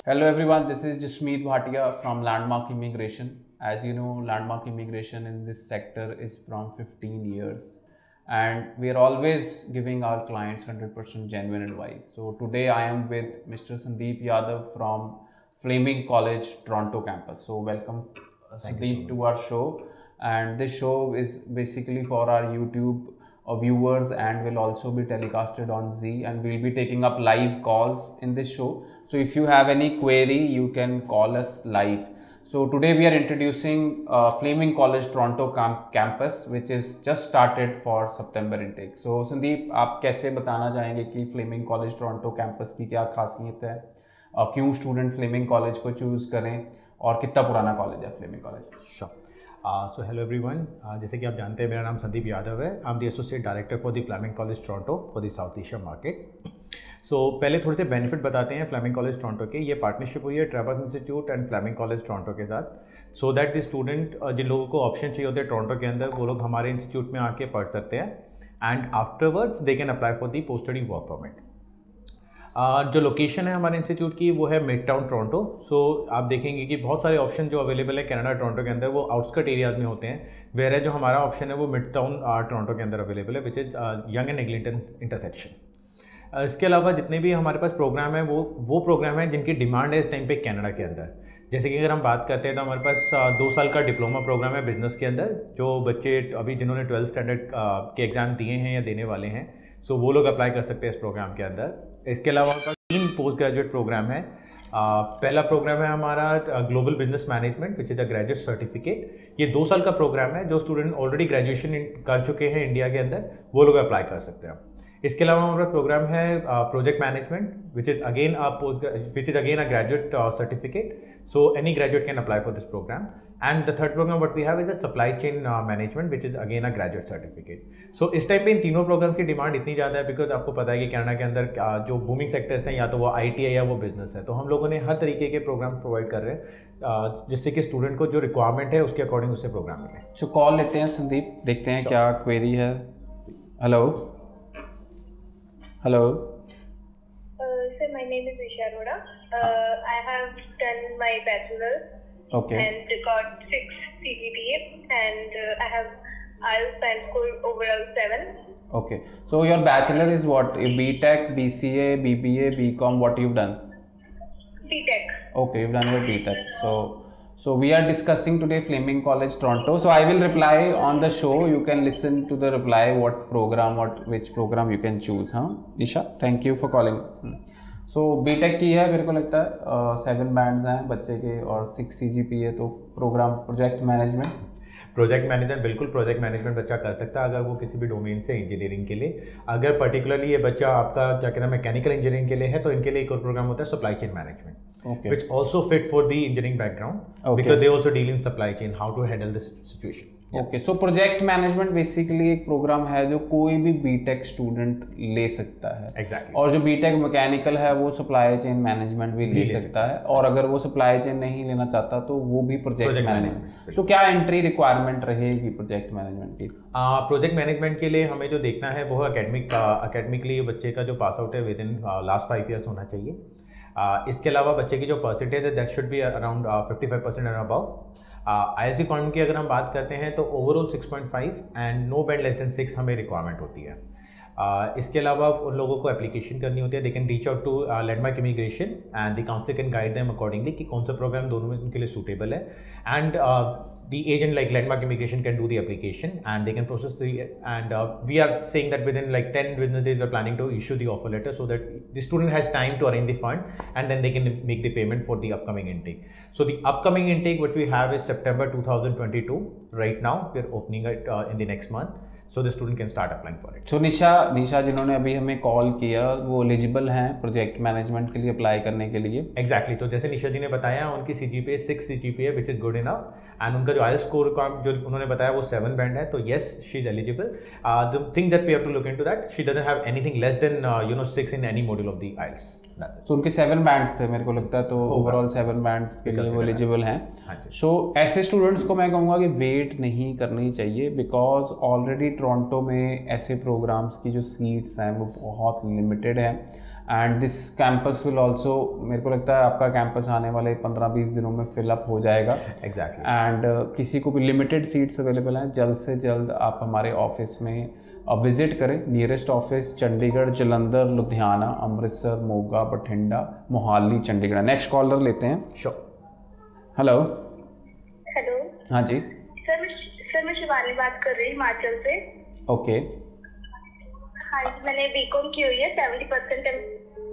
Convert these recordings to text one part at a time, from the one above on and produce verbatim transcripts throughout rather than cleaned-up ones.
Hello everyone, this is Jasmeet Bhatia from Landmark Immigration. As you know, Landmark Immigration in this sector is from fifteen years and we are always giving our clients one hundred percent genuine advice. So today I am with Mister Sandeep Yadav from Fleming College, Toronto campus. So welcome uh, Sandeep so to our show, and this show is basically for our YouTube uh, viewers and will also be telecasted on Z, and we'll be taking up live calls in this show. So if you have any query, you can call us live. So today we are introducing uh, Fleming College Toronto camp campus, which is just started for September intake. So Sandeep, आप कैसे बताना चाहेंगे कि Fleming College Toronto campus की क्या खासियत है, uh, क्यों स्टूडेंट Fleming College को चूज़ करें और कितना पुराना कॉलेज है Fleming College? Sure. So hello everyone, जैसे कि आप जानते हैं मेरा नाम संदीप यादव है। I am the associate director for the Fleming college Toronto for the South Asia market. So पहले थोड़े से बेनिफिट बताते हैं फ्लेमिंग कॉलेज टोरंटो के। ये पार्टनरशिप हुई है Travers institute and Fleming college Toronto के साथ, सो दैट द स्टूडेंट जिन लोगों को ऑप्शन चाहिए होते हैं टोरंटो के अंदर, वो लोग हमारे इंस्टीट्यूट में आके पढ़ सकते हैं and afterwards they can apply for the post study work permit. Uh, जो लोकेशन है हमारे इंस्टीट्यूट की वो है मिड टाउन टोरंटो। सो आप देखेंगे कि बहुत सारे ऑप्शन जो अवेलेबल है कनाडा टोरंटो के अंदर वो आउटस्कर्ट एरियाज में होते हैं, वेयर है जो हमारा ऑप्शन है वो मिड टाउन टोरंटो के अंदर अवेलेबल है, which is Yonge and Eglinton intersection. इसके अलावा जितने भी हमारे पास प्रोग्राम है वो वो प्रोग्राम है जिनकी डिमांड है इस टाइम पे कनाडा के अंदर। जैसे कि अगर हम बात करते हैं तो हमारे पास uh, दो साल का डिप्लोमा प्रोग्राम है बिजनेस के अंदर, जो बच्चे अभी जिन्होंने ट्वेल्थ स्टैंडर्ड uh, के एग्ज़ाम दिए हैं या देने वाले हैं, सो so वो लोग अप्लाई कर सकते हैं इस प्रोग्राम के अंदर। इसके अलावा हमारे पास तीन पोस्ट ग्रेजुएट प्रोग्राम है। आ, पहला प्रोग्राम है हमारा global business management, which is a graduate certificate. ये दो साल का प्रोग्राम है, जो स्टूडेंट ऑलरेडी ग्रेजुएशन कर चुके हैं इंडिया के अंदर वो लोग अप्लाई कर सकते हैं। इसके अलावा हमारा प्रोग्राम है project management, which is again a which is again a graduate certificate, so any graduate can apply for this programme. And the third programme what we have is a supply chain management, which is again a graduate certificate. So इस time पे इन तीनों programme की demand इतनी ज़्यादा है because आपको पता है कि कनाडा के अंदर uh, जो बूमिंग सेक्टर्स हैं या तो वो आई टी है या वो बिजनेस है, तो हम लोगों ने हर तरीके के प्रोग्राम प्रोवाइड कर रहे हैं uh, जिससे कि स्टूडेंट को जो रिक्वायरमेंट है उसके अकॉर्डिंग उससे प्रोग्राम मिले। जो कॉल लेते हैं संदीप, देखते हैं sure. क्या क्वेरी है। Hello hello sir, my name is Isha Arora. I have done my bachelors Okay. and got six C G P A and uh, I have I E L T S and scored overall seven. Okay. So your bachelor is what? B Tech, B C A, B B A, B Com. What you've done? B Tech. Okay, you've done your B Tech. So, so we are discussing today Fleming College Toronto. So I will reply on the show. You can listen to the reply. What program? What which program you can choose? Huh? Isha, thank you for calling. Hmm. So B tech की है, मेरे को लगता है seven bands हैं बच्चे के और सिक्स सी जी पी है। तो program project management project management बिल्कुल प्रोजेक्ट मैनेजमेंट बच्चा कर सकता है अगर वो किसी भी डोमेन से इंजीनियरिंग के लिए। अगर पर्टिकुलरली ये बच्चा आपका क्या कहना है मैकेनिकल इंजीनियरिंग के लिए है तो इनके लिए एक और प्रोग्राम होता है supply chain management, which also fit for the engineering background because they also deal in supply chain, how to handle this situation. Okay, so project management basically एक प्रोग्राम है जो कोई भी बीटेक स्टूडेंट ले सकता है। exactly. और जो बीटेक मैकेनिकल है वो सप्लाई चेन मैनेजमेंट भी ले, ले सकता है, और अगर वो सप्लाई चेन नहीं लेना चाहता तो वो भी प्रोजेक्ट मैनेजमेंट। सो क्या एंट्री रिक्वायरमेंट रहेगी प्रोजेक्ट मैनेजमेंट की? प्रोजेक्ट मैनेजमेंट के लिए हमें जो देखना है वो अकेडमिक अकेडमिकली बच्चे का जो पास आउट है within last five years होना चाहिए। uh, इसके अलावा बच्चे की जो परसेंटेज है that should be around fifty five percent and above. I S C कॉन्ड की अगर हम बात करते हैं तो overall six point five and no band less than six हमें रिक्वायरमेंट होती है। uh, इसके अलावा उन लोगों को एप्लीकेशन करनी होती है, they can reach out to landmark immigration and the council can guide them accordingly कि कौन सा प्रोग्राम दोनों में उनके लिए सूटेबल है। And the agent like Landmark Immigration can do the application and they can process the and uh, we are saying that within like ten business days we are planning to issue the offer letter so that the student has time to arrange the fund and then they can make the payment for the upcoming intake. So the upcoming intake what we have is September two thousand twenty-two. Right now we are opening it uh, in the next month so the student can start applying for it. So Nisha Nisha जिन्होंने अभी हमें call किया वो eligible हैं project management के लिए apply करने के लिए? Exactly exactly. तो जैसे निशा जी ने बताया उनकी C G P A six C G P A which is good enough and उनका जो आई एल स्कोर का जो उन्होंने बताया वो सेवन बैंड है, तो yes she is eligible. The thing that we have to look into that she doesn't have anything less than you know six in any module of the I E L T. S उनके seven bands थे मेरे को लगता है, तो overall seven bands के लिए वो एलिजिबल हैं। सो ऐसे स्टूडेंट्स को मैं कहूँगा कि वेट नहीं करनी चाहिए बिकॉज ऑलरेडी टोरंटो में ऐसे प्रोग्राम्स की जो सीट्स हैं वो बहुत लिमिटेड हैं। And this campus will also, मेरे को लगता है आपका कैंपस आने वाले पंद्रह बीस दिनों में फिलअप हो जाएगा। एग्जैक्टली। एंड uh, किसी को भी लिमिटेड सीट्स अवेलेबल हैं, जल्द से जल्द आप हमारे ऑफिस में विज़िट uh, करें। Nearest office Chandigarh, Jalandhar, Ludhiana, Amritsar, Moga, Bathinda, Mohali, Chandigarh. Next caller लेते हैं। श्योर। हेलो। हेलो। हाँ जी सर मैं सर मैं शिवानी बात कर रही हूँ हिमाचल से। ओके। हाँ जी, मैंने बीकॉम की हुई है, सेवेंटी परसेंट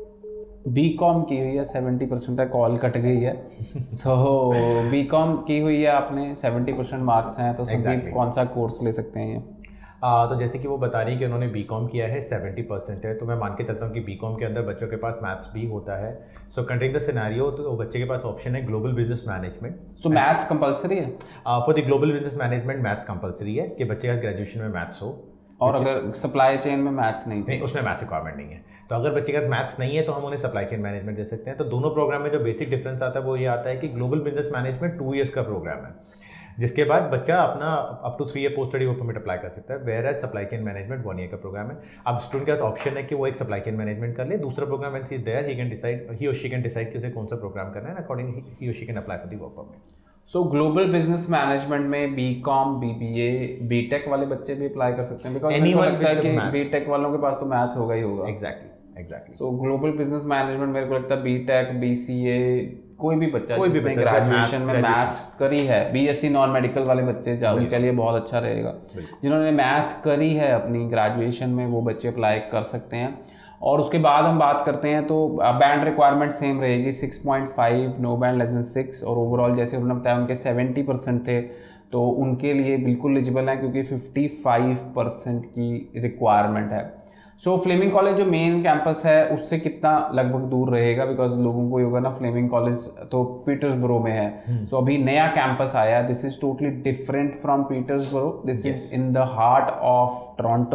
बी कॉम की हुई है, सेवेंटी परसेंट तक कॉल कट गई है। सो बी कॉम की हुई है आपने, सेवेंटी परसेंट मार्क्स हैं, तो संदीप exactly. कौन सा कोर्स ले सकते हैं ये? आ, तो जैसे कि वो बता रही है कि उन्होंने बीकॉम किया है, सेवेंटी परसेंट है, तो मैं मान के चलता हूँ कि बीकॉम के अंदर बच्चों के पास मैथ्स भी होता है। सो कंटिन्यू द सिनेरियो, तो बच्चे के पास ऑप्शन है global business management. So maths compulsory है? For the global business management maths compulsory है कि बच्चे का ग्रेजुएशन में मैथ्स हो। और अगर सप्लाई चेन में मैथ्स नहीं नहीं, उसमें मैथ्स रिक्वायरमेंट नहीं है। तो अगर बच्चे का मैथ्स नहीं है तो हम उन्हें सप्लाई चेन मैनेजमेंट दे सकते हैं। तो दोनों प्रोग्राम में जो बेसिक डिफरेंस आता है वो ये आता है कि global business management two years का प्रोग्राम है, जिसके बाद बच्चा अपना up to three year post study work permit apply कर सकता है। Whereas supply chain management one year का प्रोग्राम है। अब स्टूडेंट के पास ऑप्शन है कि वो एक सप्लाई चेन मैनेजमेंट कर ले, दूसरा program and see there he can decide, he or she can decide कि उसे कौन सा प्रोग्राम करना है, according he or she can apply for the work permit. So global business management में B Com, B B A, B Tech वाले बच्चे भी अप्लाई कर सकते हैं? बिकॉज मुझे लगता है कि बी टेक वालों के पास तो मैथ होगा ही होगा। Exactly exactly. So global business management मेरे को लगता है B Tech, B C A, कोई भी बच्चा कोई भी जिसने बच्चा ग्रेजुएशन में मैथ्स करी है, B S C non medical वाले बच्चे जाओ, उनके लिए बहुत अच्छा रहेगा। जिन्होंने मैथ्स करी है अपनी ग्रेजुएशन में, वो बच्चे अप्लाई कर सकते हैं। और उसके बाद हम बात करते हैं तो बैंड रिक्वायरमेंट सेम रहेगी, six point five, no band less than six. और ओवरऑल जैसे उन्होंने बताया उनके सेवेंटी परसेंट थे, तो उनके लिए बिल्कुल एलिजिबल है क्योंकि फिफ्टी फाइव परसेंट की रिक्वायरमेंट है। सो फ्लेमिंग कॉलेज जो मेन कैंपस है उससे कितना लगभग दूर रहेगा? बिकॉज लोगों को ये होगा ना, फ्लेमिंग कॉलेज तो पीटर्सबरो में है। सो hmm. so, अभी नया कैंपस आया है, this is totally different from Peterborough, this is in the heart of Toronto.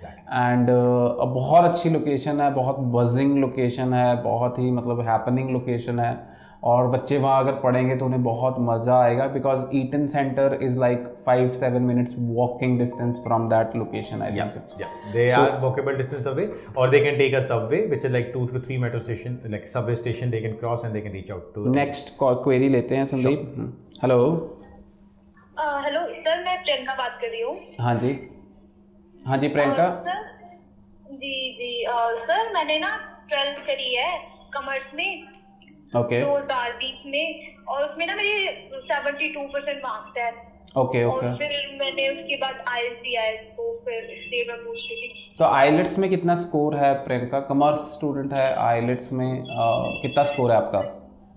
And बहुत अच्छी लोकेशन है, बहुत बजिंग लोकेशन है, बहुत ही मतलब हैपनिंग लोकेशन है। और बच्चे वहाँ अगर पढ़ेंगे तो उन्हें बहुत मज़ा आएगा, because Eaton centre is like five seven minutes walking distance from that location. I think they are walkable distance away, और they can take a subway which is like two two three metro station, like subway station they can cross and they can reach out to. Next query लेते हैं Sandeep. Hello. Hello sir, मैं प्रियंका बात कर रही हूँ। हाँ जी हाँ जी प्रियंका। सर जी जी सर, मैंने ना ट्वेल्थ करी है कॉमर्स में, ओके, तो दारदीप में, और उसमें ना मेरे सेवेंटी टू परसेंट मार्क्स है। Okay okay. और फिर मैंने उसके बाद आईएलटीएस दिया है, तो फिर इसलिए मैं पूछ रही थी। तो आईलेट्स में कितना स्कोर है प्रियंका? कॉमर्स स्टूडेंट है, आईलेट्स में आ, कितना स्कोर है आपका?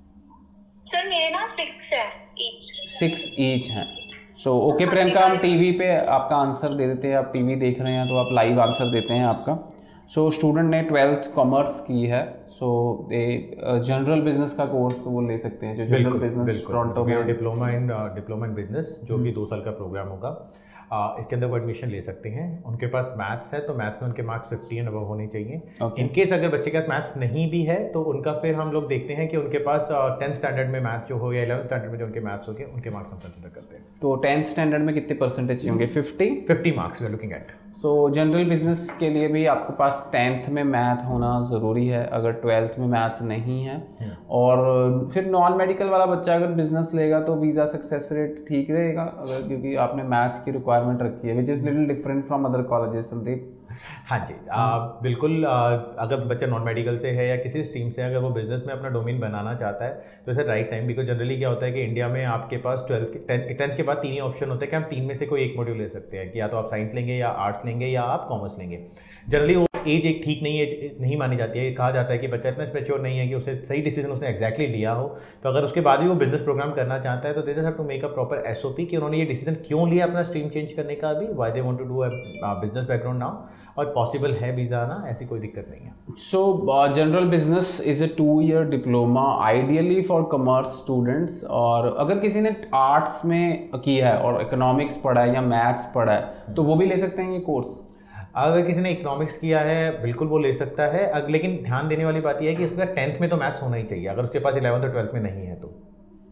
सर मेरे ना सिक्स है ईच। सिक्स ईच हैं। सो ओके प्रियंका, हम टीवी पे आपका आंसर दे देते हैं। आप टीवी देख रहे हैं तो आप लाइव आंसर देते हैं आपका। सो so, स्टूडेंट ने ट्वेल्थ कॉमर्स की है, सो ये जनरल बिजनेस का कोर्स वो ले सकते हैं, जो जनरल बिजनेस टोरंटो में diploma in diploma in business, जो कि दो साल का प्रोग्राम होगा। आ, इसके अंदर वो एडमिशन ले सकते हैं। उनके पास मैथ्स है तो मैथ्स में उनके मार्क्स फिफ्टी एंड अबव होने चाहिए। okay. इनकेस अगर बच्चे के पास मैथ्स नहीं भी है तो उनका फिर हम लोग देखते हैं कि उनके पास टेंथ स्टैंडर्ड में मैथ्स जो हो या इलेवंथ स्टैंडर्ड में जो उनके मैथ्स हो गए, उनके मार्क्स हम कंसिडर करते हैं। तो टेंथ स्टैंडर्ड में कितने परसेंटेज चाहिए होंगे? Fifty fifty marks we are looking at. So general business के लिए भी आपके पास टेंथ में मैथ होना ज़रूरी है, अगर ट्वेल्थ में मैथ नहीं है। और फिर नॉन मेडिकल वाला बच्चा अगर बिजनेस लेगा तो वीज़ा सक्सेस रेट ठीक रहेगा, अगर क्योंकि आपने मैथ्स की रिक्वायरमेंट रखी है, which is little different from other colleges. Sandeep? हाँ जी, आ, बिल्कुल। आ, अगर बच्चा नॉन मेडिकल से है या किसी स्ट्रीम से, अगर वो बिजनेस में अपना डोमेन बनाना चाहता है तो इसे राइट टाइम, बिकॉज जनरली क्या होता है कि इंडिया में आपके पास ट्वेल्थ टेंथ के बाद तीन ही ऑप्शन होते हैं कि हम तीन में से कोई एक मॉड्यूल ले सकते हैं, कि या तो आप साइंस लेंगे या आर्ट्स लेंगे या आप कॉमर्स लेंगे। जनरली वो एज एक ठीक नहीं है, नहीं मानी जाती है। कहा जाता है कि बच्चा इतना मैच्योर नहीं है कि उसे सही डिसीजन उसने एक्जैक्टली लिया हो, तो अगर उसके बाद भी वो बिजनेस प्रोग्राम करना चाहता है तो they just have to make a proper SOP कि उन्होंने ये डिसीजन क्यों लिया अपना स्ट्रीम चेंज करने का, अभी why they want to do a business background now, और पॉसिबल है वीज़ा आना, ऐसी कोई दिक्कत नहीं है। So general business is a two year diploma ideally for commerce students. और अगर किसी ने आर्ट्स में किया है और इकोनॉमिक्स पढ़ा है या मैथ्स पढ़ा है तो वो भी ले सकते हैं ये कोर्स? अगर किसी ने इकोनॉमिक्स किया है बिल्कुल वो ले सकता है, लेकिन ध्यान देने वाली बात यह है कि उसका टेंथ में तो मैथ्स होना ही चाहिए, अगर उसके पास इलेवंथ और ट्वेल्थ में नहीं है तो।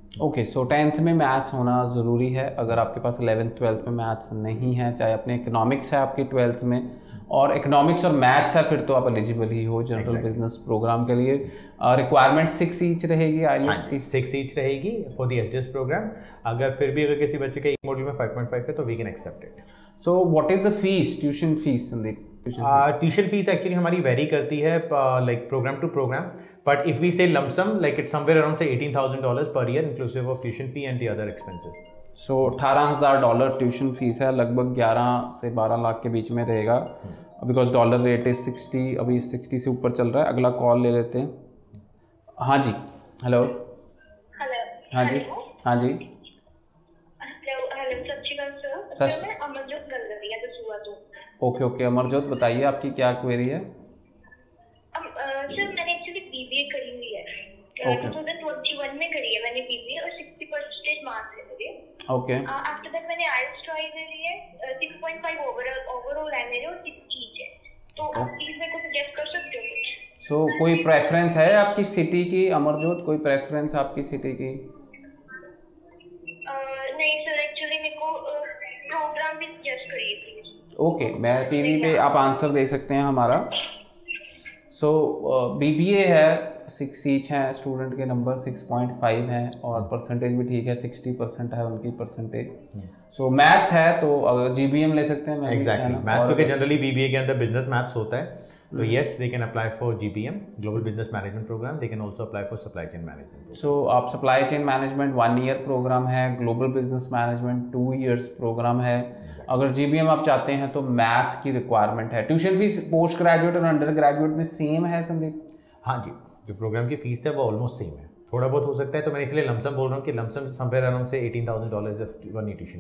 ओके, सो टेंथ में मैथ्स होना ज़रूरी है। अगर आपके पास इलेवेंथ ट्वेल्थ में मैथ्स नहीं है, चाहे अपने इकोनॉमिक्स है आपकी ट्वेल्थ में और इकोनॉमिक्स और मैथ्स है, फिर तो आप एलिजिबल ही हो जनरल बिजनेस प्रोग्राम के लिए। रिक्वायरमेंट सिक्स ईच रहेगी आईएलटीएस की, सिक्स ईच रहेगी फॉर द एचडीएस प्रोग्राम। अगर फिर भी अगर किसी बच्चे के मॉड्यूल में फाइव पॉइंट फाइव है तो we can accept it. So what is the fee, tuition fee Sandeep? Tuition fee actually हमारी वेरी करती है like program to program, but if we say lump sum like it's somewhere around say eighteen thousand dollars per year inclusive of tuition fee and the other expenses. So अठारह हज़ार dollar tuition fees है, लगभग ग्यारह से बारह लाख के बीच में रहेगा, because dollar rate is sixty, अभी सिक्सटी से ऊपर चल रहा है। अगला कॉल ले लेते हैं। हाँ जी, हेलो। हेलो। हाँ जी, हाँ जी। हेलो हेलो, सत श्री अकाल सर। सर मैं अमरजोत गल कर रही है दसूआ तो। ओके ओके अमरजोत, बताइए आपकी क्या क्वेरी है? सर मैंने एक्चुअली बीबीए करी हुई है, टू थाउजेंड ट्वेंटी वन में करी है मैंने बीबीए और सिक्सटी परसेंटेज मार्क्स है मेरे। ओके। आफ्टर दैट मैंने आईएलटीएस ट्राई करी है, six point five overall overall है मेरे और सिक्स ईच है, तो आप प्लीज मेरे को सजेस्ट कर सकते हो कुछ? सो so, कोई प्रेफरेंस है आपकी सिटी की अमरजोत, कोई प्रेफरेंस आपकी सिटी की? नहीं सर, एक्चुअली मेरे को प्रोग्राम भी सजेस्ट करिए प्लीज। ओके, मैं टीवी पे आप आंसर दे सकते हैं हमारा। सो बीबीए है, सिक्स ईच है, स्टूडेंट के नंबर सिक्स पॉइंट फाइव हैं और परसेंटेज भी ठीक है, सिक्सटी परसेंट है उनकी परसेंटेज। सो मैथ्स है तो अगर जीबीएम ले सकते हैं। एग्जैक्टली, मैथ्स क्योंकि जनरली बीबीए के अंदर बिजनेस मैथ्स होता है, तो yes they can apply for GBM global business management program. They can also apply for supply chain management. So आप supply chain management one year program है, global business management two years program है। अगर GBM आप चाहते हैं तो maths की requirement है। ट्यूशन फीस पोस्ट ग्रेजुएट और अंडर ग्रेजुएट में सेम है संदीप? हाँ जी, जो प्रोग्राम की फीस है वो ऑलमोस्ट सेम है, थोड़ा बहुत हो सकता है, तो मैंने इसलिए लमसम बोल रहा हूँ कि lump sum somewhere around say eighteen thousand dollar one tuition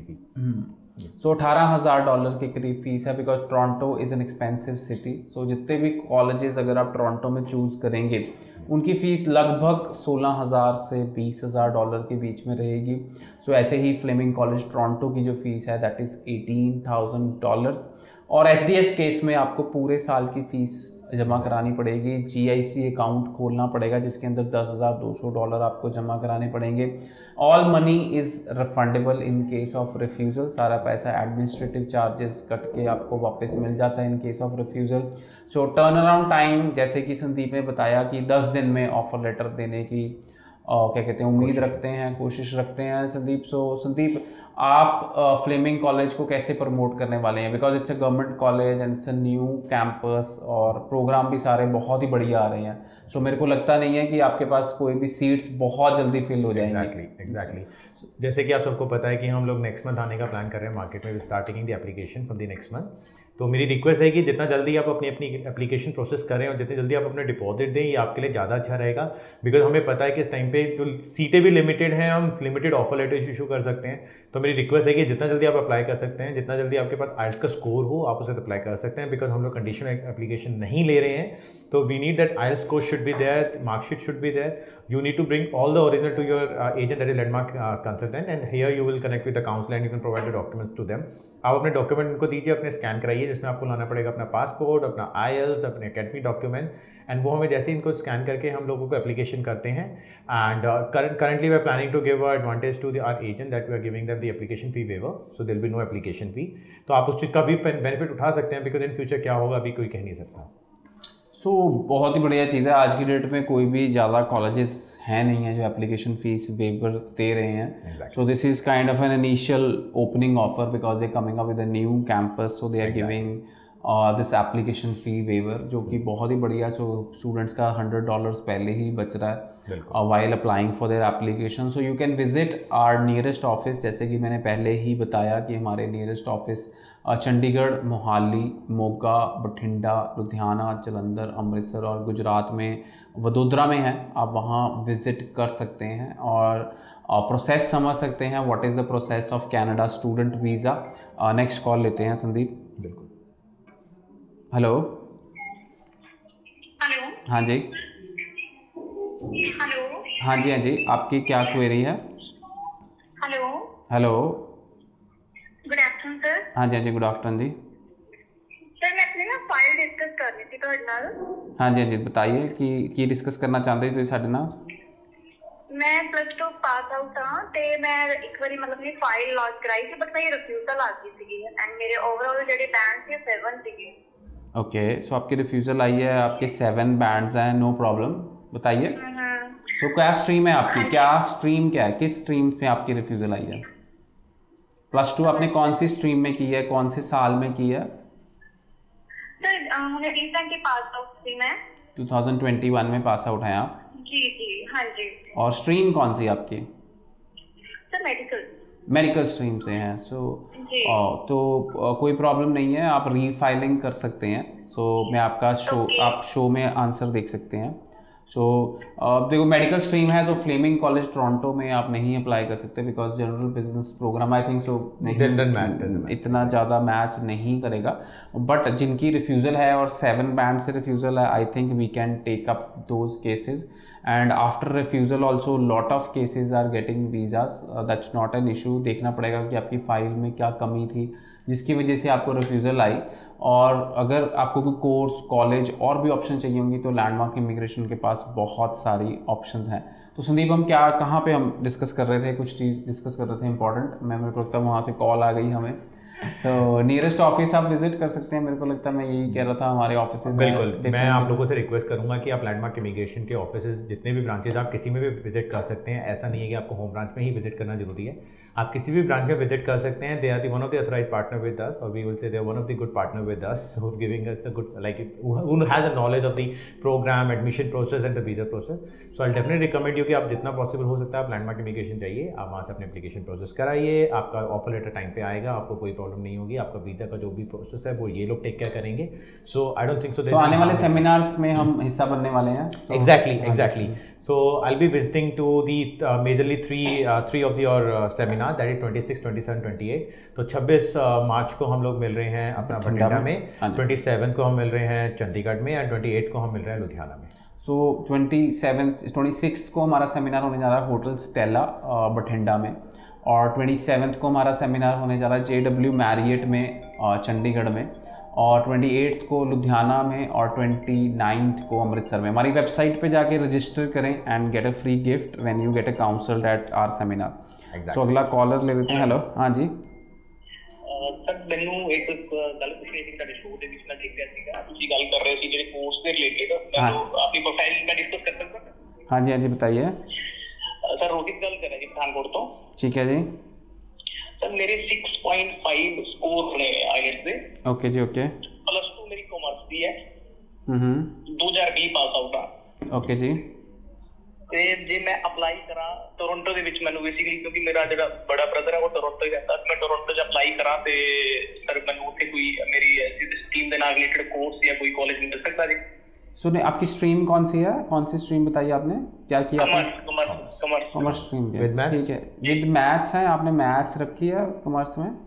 fee. So अठारह हज़ार डॉलर के करीब फीस है, because Toronto is an expensive city. So जितने भी कॉलेजेस अगर आप टोरंटो में चूज़ करेंगे उनकी फ़ीस लगभग सोलह हज़ार से बीस हज़ार डॉलर के बीच में रहेगी। सो so, ऐसे ही फ्लेमिंग कॉलेज टोरंटो की जो फ़ीस है that is eighteen thousand dollars. और एस डी एस केस में आपको पूरे साल की फ़ीस जमा करानी पड़ेगी, जी आई सी अकाउंट खोलना पड़ेगा जिसके अंदर दस हज़ार दो सौ डॉलर आपको जमा कराने पड़ेंगे। All money is refundable in case of refusal, सारा पैसा एडमिनिस्ट्रेटिव चार्जेस कट के आपको वापस मिल जाता है in case of refusal. So turn around time जैसे कि संदीप ने बताया कि दस दिन में ऑफर लेटर देने की और क्या कहते हैं उम्मीद रखते हैं, कोशिश रखते हैं संदीप। सो संदीप, आप फ्लेमिंग कॉलेज को कैसे प्रमोट करने वाले हैं? Because it's a government college and it's a new campus और प्रोग्राम भी सारे बहुत ही बढ़िया आ रहे हैं। सो so, मेरे को लगता नहीं है कि आपके पास कोई भी सीट्स बहुत जल्दी फिल हो जाएंगी। एग्जैक्टली एग्जैक्टली जैसे कि आप सबको पता है कि हम लोग नेक्स्ट मंथ आने का प्लान कर रहे हैं मार्केट में, start taking the application from the next month. तो मेरी रिक्वेस्ट है कि जितना जल्दी आप अपनी अपनी एप्लीकेशन प्रोसेस करें और जितनी जल्दी आप अपने डिपॉजिट दें, ये आपके लिए ज़्यादा अच्छा रहेगा। बिकॉज हमें पता है कि इस टाइम पे जो सीटें भी लिमिटेड हैं, हम लिमिटेड ऑफर लेटर्स इशू कर सकते हैं। तो मेरी रिक्वेस्ट है कि जितना जल्दी आप अप्लाई कर सकते हैं, जितना जल्दी आपके पास आइल्स का स्कोर हो, आप उसे अप्लाई कर सकते हैं। बिकॉज हम लोग कंडीशनल एप्लीकेशन नहीं ले रहे हैं, तो we need that IELTS score should be there, marksheet should be there. You need to bring all the original to your uh, agent, that is landmark uh, consultant, and here you will connect with the counselor and you can provide the documents to them. आप अपने document उनको दीजिए, अपने scan कराइए, जिसमें आपको लाना पड़ेगा अपना पासपोर्ट, अपना आई एल्स, अपने अकेडमिक डॉक्यूमेंट, एंड वो हमें जैसे इनको स्कैन करके हम लोगों को एप्लीकेशन करते हैं। And currently we are planning to give a advantage to the our agent that we are giving them the application fee waiver, so there will be no application fee. तो आप उस चीज़ का भी बेनिफिट उठा सकते हैं, बिकॉज इन फ्यूचर क्या होगा अभी कोई कह नहीं सकता। सो so, बहुत ही बढ़िया चीज़ है। आज की डेट में कोई भी ज़्यादा कॉलेजेस हैं नहीं है जो एप्लीकेशन फ़ीस वेवर दे रहे हैं। So this is kind of an initial opening offer because they coming up with a new campus, so they are giving this application fee waiver, जो कि बहुत ही बढ़िया। सो स्टूडेंट्स का हंड्रेड डॉलर्स पहले ही बच रहा है while applying for their application. So you can visit our nearest office, जैसे कि मैंने पहले ही बताया कि हमारे नियरेस्ट ऑफिस चंडीगढ़, मोहाली, मोगा, बठिंडा, लुधियाना, जलंधर, अमृतसर और गुजरात में वडोदरा में है। आप वहाँ विज़िट कर सकते हैं और प्रोसेस समझ सकते हैं, what is the process of Canada student visa. Next call लेते हैं संदीप। बिल्कुल। हेलो। हेलो। हाँ जी। हेलो। हाँ जी, हाँ जी, आपकी क्या क्वेरी है? Hello. Hello. Good afternoon sir. हाँ जी, हाँ जी, गुड आफ्टरनून जी। सर मैं अपनी ना फाइल डिस्कस करनी थी ਤੁਹਾਡੇ ਨਾਲ। हाँ जी, हाँ जी, बताइए कि की डिस्कस करना चाहते हैं ਤੁਸੀਂ ਸਾਡੇ ਨਾਲ? मैं प्लस टू पास आउट हाँ ते मैं एक बारी मतलब अपनी फाइल लॉन्च कराई थी बट मेरी रिफ्यूजल आ गई थी एंड मेरे ओवरऑल जेडे बैंड थे सेवन थे। ओके सो आपकी रिफ्यूजल आई है, आपके सेवन बैंड्स हैं, नो प्रॉब्लम। बताइए सो so, क्या स्ट्रीम है आपकी, क्या स्ट्रीम क्या है, किस स्ट्रीम पे आपकी रिफ्यूजल आई है? प्लस टू आपने कौन सी स्ट्रीम में की है, कौन से साल में की है? सर मैंने रिसेंटली पास आउट थी मैं ट्वेंटी ट्वेंटी वन में पास आउट हैं आप? जी जी हाँ जी। और स्ट्रीम कौन सी आपकी? Sir medical. मेडिकल स्ट्रीम से हैं सो so, तो uh, कोई प्रॉब्लम नहीं है, आप रीफाइलिंग कर सकते हैं। सो so, मैं आपका शो okay. आप शो में आंसर देख सकते हैं। सो so, uh, देखो मेडिकल स्ट्रीम है तो फ्लेमिंग कॉलेज टोरंटो में आप नहीं अप्लाई कर सकते because general business program I think so नहीं इतना ज़्यादा मैच नहीं करेगा। बट जिनकी रिफ्यूज़ल है और सेवन बैंड से रिफ्यूज़ल है I think we can take up those cases and after refusal also lot of cases are getting visas, that's not an issue. देखना पड़ेगा कि आपकी फ़ाइल में क्या कमी थी जिसकी वजह से आपको रिफ्यूज़ल आई, और अगर आपको कोई कोर्स कॉलेज और भी ऑप्शन चाहिए होंगी तो लैंडमार्क इमिग्रेशन के पास बहुत सारी ऑप्शंस हैं। तो संदीप हम क्या कहाँ पे हम डिस्कस कर रहे थे, कुछ चीज़ डिस्कस कर रहे थे इंपॉर्टेंट, मैं मेरे को लगता है वहाँ से कॉल आ गई हमें। सो नियरेस्ट ऑफिस आप विजिट कर सकते हैं, मेरे को लगता है मैं यही कह रहा था हमारे ऑफिस। बिल्कुल, मैं आप लोगों से रिक्वेस्ट करूंगा कि आप लैंडमार्क इमिग्रेशन के ऑफिसेज जितने भी ब्रांचेज आप किसी में भी विजिट कर सकते हैं। ऐसा नहीं है कि आपको होम ब्रांच में ही विजिट करना जरूरी है, आप किसी भी ब्रांच में विजिट कर सकते हैं। They are the one of the authorized partner with us और we will say they are one of the good partner with us who are giving us a good like who has a knowledge of the program admission process and the visa process. So I definitely recommend you कि आप जितना possible हो सकता है आप Landmark immigration जाइए, आप वहाँ से अपने एप्लीकेशन प्रोसेस कराइए, आपका ऑफर लेटर टाइम पे आएगा, आपको कोई प्रॉब्लम नहीं होगी, आपका वीजा का जो भी प्रोसेस है वो ये लोग टेक केयर करेंगे। सो आई डोंट थिंक सो। सो आने वाले सेमिनार्स में हम हिस्सा बनने वाले हैं। Exactly exactly So I'll be visiting to the uh, majorly three uh, three of your uh, seminar, that is twenty-six, twenty-seven, twenty-eight. तो छब्बीस मार्च को हम लोग मिल रहे हैं अपना बठिंडा में, सत्ताईस को हम मिल रहे हैं चंडीगढ़ में और अट्ठाईस को हम मिल रहे हैं लुधियाना में। सो सत्ताईस छब्बीस को हमारा सेमिनार होने जा रहा है होटल स्टेला बठिंडा में, और सत्ताईस को हमारा सेमिनार होने जा रहा है जे डब्ल्यू मैरियट में चंडीगढ़ में, और अट्ठाईस को लुधियाना में, और उनतीस को अमृतसर में। हमारी वेबसाइट पे जाके रजिस्टर करें and get a free gift when you get a counsel at our seminar. So अगला कॉलर ले लेते हैं। हेलो, हाँ जी ਸਰ ਮੈਨੂੰ ਇੱਕ ਗੱਲ ਪੁੱਛਣੀ ਸੀ ਤੁਹਾਡੇ ਸ਼ੋਅ ਦੇ ਵਿੱਚ ਮੈਂ ਦੇਖਿਆ ਸੀਗਾ ਤੁਸੀਂ ਗੱਲ ਕਰ ਰਹੇ ਸੀ ਜਿਹੜੇ ਕੋਰਸ ਦੇ ਰਿਲੇਟਡ, ਮੈਨੂੰ ਆਪਣੀ ਪ੍ਰੋਫਾਈਲ ਮੈਂ ਡਿਸਕਸ ਕਰ ਸਕਦਾ? हाँ जी हाँ जी बताइए। सर रोहित गल कर रहे हैं पठानकोट तो। ठीक है जी। सर मेरे सिक्स पॉइंट फाइव स्कोर होने आईएलटीएस ਦੇ। ओके जी ओके। प्लस टू मेरी कॉमर्स ਦੀ ਹੈ। ਹੂੰ दो हज़ार बीस ਪਾਸ ਆਊਟ ਆ। ओके जी। ਤੇ ਜੇ ਮੈਂ ਅਪਲਾਈ ਕਰਾਂ ਟੋਰਾਂਟੋ ਦੇ ਵਿੱਚ, ਮੈਨੂੰ ਬੇਸਿਕਲੀ ਕਿਉਂਕਿ ਮੇਰਾ ਜਿਹੜਾ ਬੜਾ ਬ੍ਰਦਰ ਹੈ ਉਹ ਟੋਰਾਂਟੋ ਹੀ ਰਹਿੰਦਾ, ਮੈਂ ਟੋਰਾਂਟੋ 'ਚ ਅਪਲਾਈ ਕਰਾਂ ਤੇ ਸਰ ਮੈਨੂੰ ਉੱਥੇ ਕੋਈ ਮੇਰੀ ਸਟਰੀਮ ਦੇ ਨਾਲ ਰਿਲੇਟਡ ਕੋਰਸ ਜਾਂ ਕੋਈ ਕਾਲਜ ਮਿਲ सकता जी? सुनिए आपकी स्ट्रीम कौन सी है, कौन सी स्ट्रीम बताइए आपने, क्या किया? कॉमर्स। कॉमर्स कॉमर्स स्ट्रीम है, ठीक है। विद मैथ्स है, आपने मैथ्स रखी है कॉमर्स में?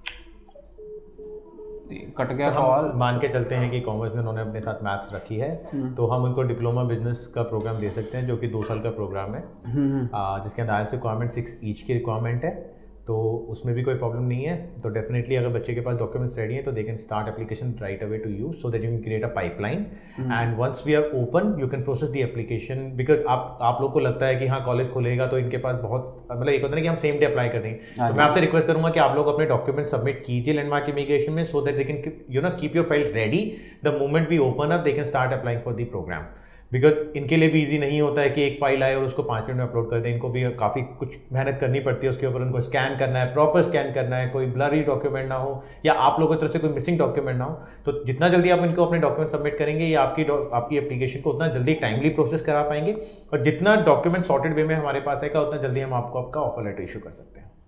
कट गया कॉल। तो मान के चलते हैं कि कॉमर्स में उन्होंने अपने साथ मैथ्स रखी है तो हम उनको डिप्लोमा बिजनेस का प्रोग्राम दे सकते हैं जो कि दो साल का प्रोग्राम है, जिसके अंदर आइल्स रिक्वायरमेंट सिक्स ईच की रिक्वायरमेंट है, तो उसमें भी कोई प्रॉब्लम नहीं है। तो डेफिनेटली अगर बच्चे के पास डॉक्यूमेंट्स रेडी हैं तो they can start application right away to you so that you can create a pipeline and once we are open you can process the application. Because आप आप लोग को लगता है कि हाँ कॉलेज खुलेगा तो इनके पास बहुत मतलब एक होता है कि हम सेम डे अप्लाई कर देंगे, तो मैं आपसे रिक्वेस्ट करूंगा कि आप लोग अपने डॉक्यूमेंट सबमिट कीजिए लैंडमार्क इमिग्रेशन में so that they can you know keep your file ready the moment we open up they can start applying for the program. Because इनके लिए भी इजी नहीं होता है कि एक फाइल आए और उसको पाँच मिनट में अपलोड कर दें, इनको भी काफ़ी कुछ मेहनत करनी पड़ती है उसके ऊपर, उनको स्कैन करना है, प्रॉपर स्कैन करना है, कोई ब्लरी डॉक्यूमेंट ना हो या आप लोगों की तरफ से कोई मिसिंग डॉक्यूमेंट ना हो। तो जितना जल्दी आप इनको अपने डॉक्यूमेंट सबमिट करेंगे या आपकी आपकी एप्लीकेशन को उतना जल्दी टाइमली प्रोसेस करा पाएंगे, और जितना डॉक्यूमेंट सॉर्टेड वे में हमारे पास आएगा उतना जल्दी हम आपको आपका ऑफर लेटर इशू कर सकते हैं।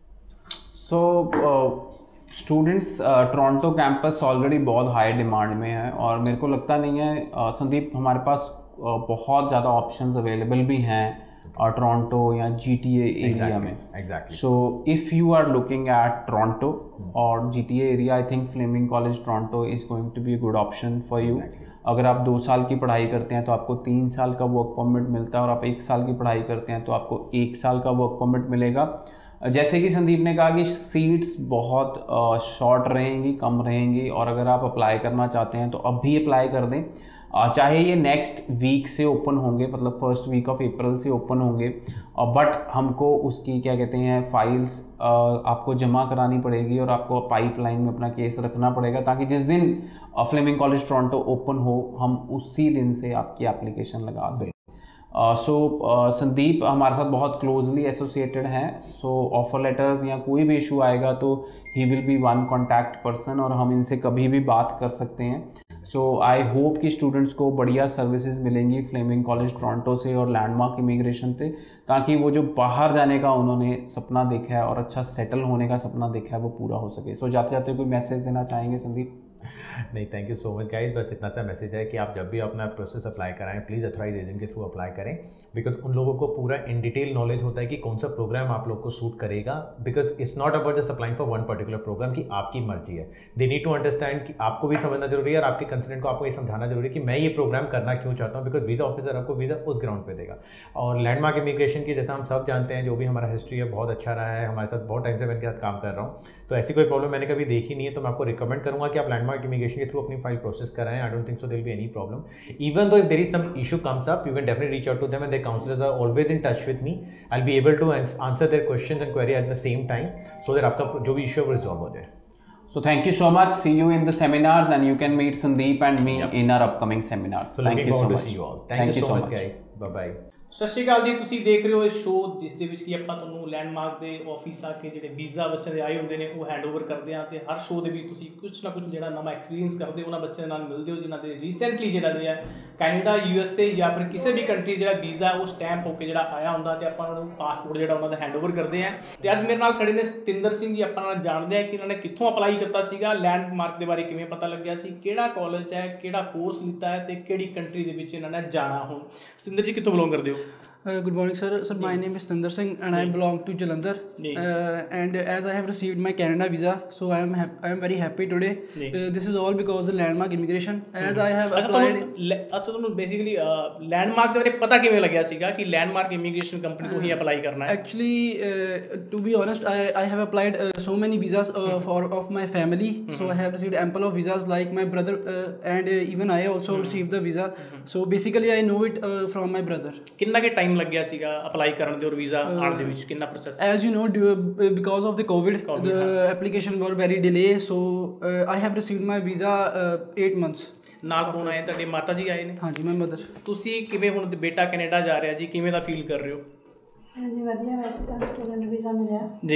So students Toronto campus already बहुत हाई डिमांड में है और मेरे को लगता नहीं है uh, संदीप हमारे पास uh, बहुत ज़्यादा ऑप्शंस अवेलेबल भी हैं और टोरंटो या जीटीए एरिया में। Exactly. So if you are looking at Toronto और GTA area, I think Fleming college Toronto is going to be a good option for you. अगर आप दो साल की पढ़ाई करते हैं तो आपको तीन साल का वर्क परमिट मिलता है, और आप एक साल की पढ़ाई करते हैं तो आपको एक साल का वर्क परमिट मिलेगा। जैसे कि संदीप ने कहा कि सीट्स बहुत शॉर्ट रहेंगी, कम रहेंगी, और अगर आप अप्लाई करना चाहते हैं तो अब भी अप्लाई कर दें। चाहे ये नेक्स्ट वीक से ओपन होंगे, मतलब फर्स्ट वीक ऑफ अप्रैल से ओपन होंगे, बट हमको उसकी क्या कहते हैं फाइल्स आपको जमा करानी पड़ेगी और आपको पाइपलाइन में अपना केस रखना पड़ेगा, ताकि जिस दिन फ्लेमिंग कॉलेज टोरंटो ओपन हो हम उसी दिन से आपकी एप्लीकेशन लगा सकें। सो संदीप हमारे साथ बहुत क्लोजली एसोसिएटेड हैं, सो ऑफर लेटर्स या कोई भी इशू आएगा तो he will be one contact person और हम इनसे कभी भी बात कर सकते हैं। सो आई होप कि स्टूडेंट्स को बढ़िया सर्विसेज मिलेंगी फ्लेमिंग कॉलेज टोरंटो से और लैंडमार्क इमिग्रेशन से, ताकि वो जो बाहर जाने का उन्होंने सपना देखा है और अच्छा सेटल होने का सपना देखा है वो पूरा हो सके। सो so, जाते जाते कोई मैसेज देना चाहेंगे संदीप? नहीं, thank you so much guys, बस इतना सा मैसेज है कि आप जब भी अपना प्रोसेस अप्लाई कराएं प्लीज़ अथॉराइज एजेंट के थ्रू अप्लाई करें, बिकॉज उन लोगों को पूरा इन डिटेल नॉलेज होता है कि कौन सा प्रोग्राम आप लोग को सूट करेगा, because it's not about just applying for one particular program कि आपकी मर्जी है। दे नीड टू अंडरस्टैंड कि आपको भी समझना जरूरी है और आपके कंसल्टेंट को आपको ये समझाना जरूरी है कि मैं ये प्रोग्राम करना क्यों चाहता हूँ, बिकॉज वीज़ा ऑफिसर आपको वीज़ा उस ग्राउंड पे देगा। और लैंडमार्क इमिग्रेशन की जैसा हम सब जानते हैं, जो भी हमारा हिस्ट्री है बहुत अच्छा रहा है, हमारे साथ बहुत टाइम से मैं इनके साथ काम कर रहा हूँ, तो ऐसी कोई प्रॉब्लम मैंने कभी देखी नहीं है। तो मैं आपको रिकमेंड करूँगा कि आप लैंडमार्क इमिग्रेशन के थ्रू अपनी फाइल प्रोसेस कराएं। I don't think so there will be any problem, even though if there is some issue comes up you can definitely reach out to them and their counselors are always in touch with me. I will be able to answer their questions and query at the same time so that आपका जो भी issue है वो resolve हो जाए। So thank you so much. See you in the seminars and you can meet Sandeep and me yep. in our upcoming seminars. So thank you so much. To see you all. Thank, thank you, you so, so much guys. Bye bye. ਸਤਿ ਸ਼੍ਰੀ ਅਕਾਲ ਜੀ, ਤੁਸੀਂ ਦੇਖ ਰਹੇ ਹੋ ਇਹ show ਜਿਸ ਦੇ ਵਿੱਚ ਕਿ ਆਪਾਂ ਤੁਹਾਨੂੰ ਲੈਂਡਮਾਰਕ ਦੇ ਆਫਿਸ ਆ ਕੇ ਜਿਹੜੇ ਵੀਜ਼ਾ ਬੱਚਿਆਂ ਦੇ ਆਏ ਹੁੰਦੇ ਨੇ ਉਹ ਹੈਂਡਓਵਰ ਕਰਦੇ ਹਾਂ, ਤੇ ਹਰ ਸ਼ੋਅ ਦੇ ਵਿੱਚ ਤੁਸੀਂ ਕੁਛ ਨਾ ਕੁਛ ਜਿਹੜਾ ਨਵਾਂ ਐਕਸਪੀਰੀਅੰਸ ਕਰਦੇ ਹੋ ਉਹਨਾਂ ਬੱਚਿਆਂ ਨਾਲ ਮਿਲਦੇ ਹੋ ਜਿਨ੍ਹਾਂ ਦੇ ਰੀਸੈਂਟਲੀ ਜਿਹੜਾ ਹੈ ਕੈਨੇਡਾ, ਯੂ ਐਸ ਏ ਜਾਂ ਫਿਰ ਕਿਸੇ ਵੀ ਕੰਟਰੀ ਜਿਹੜਾ ਵੀਜ਼ਾ ਉਹ ਸਟੈਂਪ ਹੋ ਕੇ ਜਿਹੜਾ ਆਇਆ ਹੁੰਦਾ ਤੇ ਆਪਾਂ ਉਹਨਾਂ ਨੂੰ ਪਾਸਪੋਰਟ ਜਿਹੜਾ ਉਹਨਾਂ ਦਾ ਹੈਂਡਓਵਰ ਕਰਦੇ ਹਾਂ। ਤੇ ਅੱਜ ਮੇਰੇ ਨਾਲ ਖੜੇ ਨੇ ਸਤਿੰਦਰ ਸਿੰਘ ਜੀ, ਆਪਾਂ ਨਾਲ ਜਾਣਦੇ ਹਾਂ ਕਿ ਇਹਨਾਂ ਨੇ ਕਿੱਥੋਂ ਅਪਲਾਈ ਕੀਤਾ ਸੀਗਾ, ਲੈਂਡਮਾਰਕ ਦੇ ਬਾਰੇ ਕਿਵੇਂ ਪਤਾ ਲੱਗਿਆ ਸੀ, ਕਿਹੜਾ ਕਾਲਜ ਹੈ, ਕਿਹੜਾ ਕੋਰਸ ਲਿੱਤਾ ਹੈ ਤੇ ਕਿਹੜੀ ਕੰਟਰੀ ਦੇ ਵਿੱਚ ਇਹਨਾਂ ਨੇ ਜਾਣਾ। ਹੁਣ ਸਤਿੰਦਰ ਜੀ ਕਿੱਥੋਂ ਬਿਲੋਂਗ ਕਰਦੇ ਹੋ? Uh, good morning sir. Sir, my name is Satinder Singh and I belong to Jalandhar. Uh, and as I have received my Canada visa, so I am I am very happy today. Uh, this is all because the Landmark Immigration. As I have applied. अच्छा ਤੁਹਾਨੂੰ basically Landmark ਦੇ ਬਾਰੇ ਪਤਾ ਕਿਵੇਂ ਲੱਗਿਆ ਸੀਗਾ ਕਿ Landmark Immigration company ਤੋਂ ਹੀ ਅਪਲਾਈ ਕਰਨਾ ਹੈ? Actually, uh, to be honest, I I have applied uh, so many visas uh, for of my family. So I have received ample of visas like my brother uh, and uh, even I also received the visa. So basically I know it uh, from my brother. ਕਿੰਨਾ ਕਿ time ਲੱਗਿਆ ਸੀਗਾ apply ਕਰਨ ਦੇ ਔਰ visa ਆਉਣ ਦੇ ਵਿੱਚ, ਕਿੰਨਾ process? As you know, because of the COVID, COVID the yeah. application were very delay. So uh, I have received my visa uh, eight months. ਨਾਲ ਕੌਣ ਆਏ? ਤੁਹਾਡੇ ਮਾਤਾ ਜੀ ਆਏ ਨੇ? ਹਾਂਜੀ, ਮੈਂ ਮਦਰ। ਤੁਸੀਂ ਕਿਵੇਂ ਹੁਣ ਬੇਟਾ ਕੈਨੇਡਾ ਜਾ ਰਿਹਾ ਜੀ, ਕਿਵੇਂ ਦਾ ਫੀਲ ਕਰ ਰਹੇ ਹੋ? ਹਾਂਜੀ ਵਧੀਆ, ਵੈਸੇ ਤਾਂ ਸਟੂਡੈਂਟ ਵੀਜ਼ਾ ਮਿਲਿਆ ਜੀ,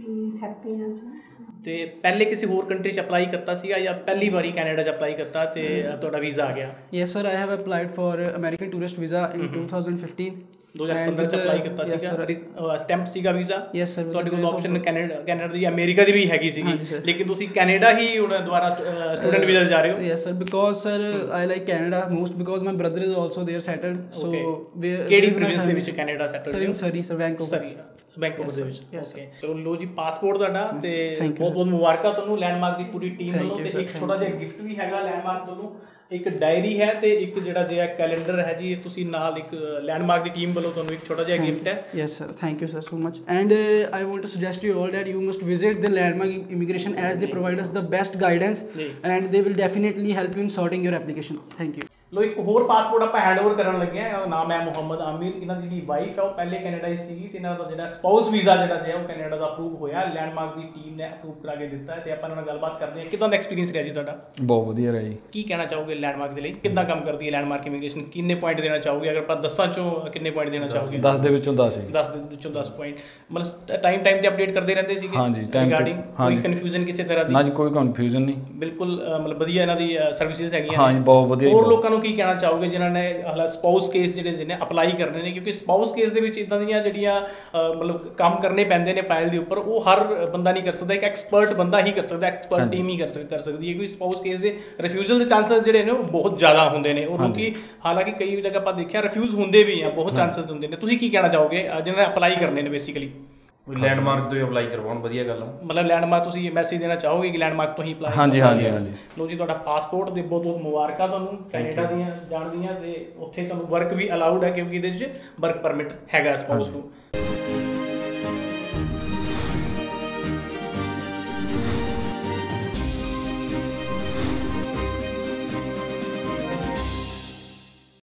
ਹੈਪੀ ਹਾਂ। ਤੇ ਪਹਿਲੇ ਕਿਸੇ ਹੋਰ ਕੰਟਰੀ 'ਚ ਅਪਲਾਈ ਕੀਤਾ ਸੀਗਾ ਜਾਂ ਪਹਿਲੀ ਵਾਰੀ ਕੈਨੇਡਾ 'ਚ ਅਪਲਾਈ ਕੀਤਾ ਤੇ ਤੁਹਾਡਾ ਵੀਜ਼ਾ ਆ ਗਿਆ? Yes sir, I have applied for American tourist visa in two thousand fifteen। ਦੋ ਹਜ਼ਾਰ ਪੰਦਰਾਂ 'ਚ ਅਪਲਾਈ ਕੀਤਾ ਸੀਗਾ, ਸਟੈਂਪ ਸੀਗਾ ਵੀਜ਼ਾ। Yes sir. ਤੁਹਾਡੇ ਕੋਲ ਆਪਸ਼ਨ ਕੈਨੇਡਾ ਕੈਨੇਡਾ ਦੀ ਅਮਰੀਕਾ ਦੀ ਵੀ ਹੈਗੀ ਸੀਗੀ, ਲੇਕਿਨ ਤੁਸੀਂ ਕੈਨੇਡਾ ਹੀ ਹੁਣ ਦੁਬਾਰਾ ਸਟੂਡੈਂਟ ਵੀਜ਼ਾ ਜਾ ਰਹੇ ਹੋ? Yes sir, because sir I like Canada most because my brother is also there settled. So ਕਿਹੜੀ ਪ੍ਰੋਵਿੰਸ ਦੇ ਵਿੱਚ Canada settled? Sir in Surrey sir, Vancouver. Surrey Vancouver ਦੇ ਵਿੱਚ। ਓਕੇ, ਚਲੋ ਲੋ ਜੀ ਪਾਸਪੋਰਟ ਤੁਹਾਡਾ ਤੇ ਬਹੁਤ ਬਹੁਤ ਮੁਬਾਰਕਾਂ ਤੁਹਾਨੂੰ ਲੈਂਡਮਾਰਕ ਦੀ ਪੂਰੀ ਟੀਮ ਵੱਲੋਂ। ਤੇ ਇੱਕ ਛੋਟਾ ਜਿਹਾ ਗਿਫਟ ਵੀ ਹੈਗਾ ਲੈਂਡਮਾਰਕ ਵੱਲੋਂ, ਇੱਕ ਡਾਇਰੀ ਹੈ ਤੇ ਇੱਕ ਜਿਹੜਾ ਜਿਹਾ ਕੈਲੰਡਰ ਹੈ ਜੀ, ਤੁਸੀਂ ਨਾਲ ਇੱਕ ਲੈਂਡਮਾਰਕ ਦੀ ਟੀਮ ਵੱਲੋਂ ਤੁਹਾਨੂੰ ਇੱਕ ਛੋਟਾ ਜਿਹਾ ਗਿਫਟ ਹੈ। Yes sir, thank you sir so much and I want to suggest you all that you must visit the Landmark Immigration as they provide us the best guidance and they will definitely help you in sorting your application. Thank you. ਲੋ ਇੱਕ ਹੋਰ passport ਆਪਾਂ handover ਕਰਨ ਲੱਗੇ ਹਾਂ, ਇਹਦਾ ਨਾਮ ਹੈ ਮੁਹੰਮਦ ਆਮਿਰ। ਇਹਨਾਂ ਦੀ ਜਿਹੜੀ ਵਾਈਫ ਹੈ ਉਹ ਪਹਿਲੇ ਕੈਨੇਡਾ ਹੀ ਸੀਗੀ ਤੇ ਇਹਨਾਂ ਦਾ ਜਿਹੜਾ ਸਪਾਊਸ ਵੀਜ਼ਾ ਜਿਹੜਾ ਹੈ ਉਹ ਕੈਨੇਡਾ ਦਾ ਅਪਰੂਵ ਹੋਇਆ, ਲੈਂਡਮਾਰਕ ਦੀ ਟੀਮ ਨੇ ਅਪਰੂਵ ਕਰਾ ਕੇ ਦਿੱਤਾ ਹੈ। ਤੇ ਆਪਾਂ ਇਹਨਾਂ ਨਾਲ ਗੱਲਬਾਤ ਕਰਦੇ ਹਾਂ, ਕਿੱਦਾਂ ਦਾ ਐਕਸਪੀਰੀਅੰਸ ਰਿਹਾ ਜੀ ਤੁਹਾਡਾ? ਬਹੁਤ ਵਧੀਆ ਰਿਹਾ ਜੀ। ਕੀ ਕਹਿਣਾ ਚਾਹੋਗੇ ਲੈਂਡਮਾਰਕ ਦੇ ਲਈ, ਕਿੱਦਾਂ ਕੰਮ ਕਰਦੀ ਹੈ ਲੈਂਡਮਾਰਕ ਇਮੀਗ੍ਰੇਸ਼ਨ, ਕਿੰਨੇ ਪੁਆਇੰਟ ਦੇਣਾ ਚਾਹੋਗੇ? ਅਗਰ ਆਪਾਂ ਦਸਾਂ ਚੋਂ ਕਿੰਨੇ ਪੁਆਇੰਟ ਦੇਣਾ ਚਾਹੋਗੇ? ਦਸ ਦੇ ਵਿੱਚੋਂ ਦਸ ਹੀ। ਦਸ ਦੇ ਵਿੱਚੋਂ ਦਸ ਪੁਆਇੰਟ। ਮਤਲਬ ਟਾਈਮ ਟਾਈਮ ਤੇ ਅਪਡੇਟ ਕਰਦੇ ਰਹਿੰਦੇ ਸੀਗੇ? ਹਾਂਜੀ, ਟਾਈਮ ਰਿਗਾਰਡਿੰਗ ਕੋਈ ਕਨਫਿਊਜ਼ਨ ਕਿਸੇ ਤਰ੍ਹਾਂ ਦੀ? ਨਾ ਜੀ, ਕੋਈ ਕਨਫਿਊਜ਼ਨ ਨਹੀਂ, ਬਿਲਕੁਲ ਮਤਲਬ ਵਧੀਆ ਇਹਨਾਂ ਦੀ ਸਰਵਿਸਿਜ਼ ਹੈਗੀਆਂ। ਹਾਂਜੀ, ਬਹੁਤ ਵਧੀਆ। ਹੋਰ ਲੋਕਾਂ ਨੂੰ ਕੀ ਕਹਿਣਾ ਚਾਹੋਗੇ ਜਿਨ੍ਹਾਂ ਨੇ ਹਾਲਾ ਸਪਾਊਸ ਕੇਸ ਜਿਹੜੇ ਜਿਹਨੇ ਅਪਲਾਈ ਕਰਨੇ ਨੇ? ਕਿਉਂਕਿ ਸਪਾਊਸ ਕੇਸ ਦੇ ਵਿੱਚ ਇੱਦਾਂ ਦੀਆਂ ਜਿਹੜੀਆਂ ਮਤਲਬ ਕੰਮ ਕਰਨੇ ਪੈਂਦੇ ਨੇ ਫਾਈਲ ਦੇ ਉੱਪਰ, ਉਹ ਹਰ ਬੰਦਾ ਨਹੀਂ ਕਰ ਸਕਦਾ, ਇੱਕ ਐਕਸਪਰਟ ਬੰਦਾ ਹੀ ਕਰ ਸਕਦਾ, ਐਕਸਪਰਟ ਟੀਮ ਹੀ ਕਰ ਕਰ ਸਕਦੀ ਹੈ। ਕਿਉਂਕਿ ਸਪਾਊਸ ਕੇਸ ਦੇ ਰਿਫਿਊਜ਼ਲ ਦੇ ਚਾਂਸਸ ਜਿਹੜੇ ਨੇ ਉਹ ਬਹੁਤ ਜ਼ਿਆਦਾ ਹੁੰਦੇ ਨੇ, ਉਹ ਕਿਉਂਕਿ ਹਾਲਾਂਕਿ ਕਈ ਜਗ੍ਹਾ ਆਪਾਂ ਦੇਖਿਆ ਰਿਫਿਊਜ਼ ਹੁੰਦੇ ਵੀ ਆ, ਬਹੁਤ ਚਾਂਸਸ ਹੁੰਦੇ ਨੇ। ਤੁਸੀਂ ਕੀ ਕਹਿਣਾ ਚਾਹੋਗੇ ਜਿਹਨਾਂ ਨੇ ਅਪਲਾਈ ਕਰਨੇ ਨੇ ਬੇਸਿਕਲੀ? ਲੈਂਡਮਾਰਕ ਤੋਂ ਹੀ ਅਪਲਾਈ ਕਰਵਾਉਣ, ਵਧੀਆ ਗੱਲ ਆ। ਮਤਲਬ ਲੈਂਡਮਾਰਕ ਤੁਸੀਂ ਮੈਸੇਜ ਦੇਣਾ ਚਾਹੋਗੇ ਕਿ ਲੈਂਡਮਾਰਕ ਤੋਂ ਹੀ ਅਪਲਾਈ? ਹਾਂਜੀ ਹਾਂਜੀ ਹਾਂਜੀ। ਲੋ ਜੀ, ਤੁਹਾਡਾ ਪਾਸਪੋਰਟ ਦੇ ਬਹੁਤ ਬਹੁਤ ਮੁਬਾਰਕਾਂ ਤੁਹਾਨੂੰ ਕੈਨੇਡਾ ਦੀਆਂ ਜਾਣ ਦੀਆਂ, ਤੇ ਉੱਥੇ ਤੁਹਾਨੂੰ ਵਰਕ ਵੀ ਅਲਾਉਡ ਹੈ ਕਿਉਂਕਿ ਇਹਦੇ 'ਚ ਵਰਕ ਪਰਮਿਟ ਹੈਗਾ ਸਪਾਊਸ ਨੂੰ।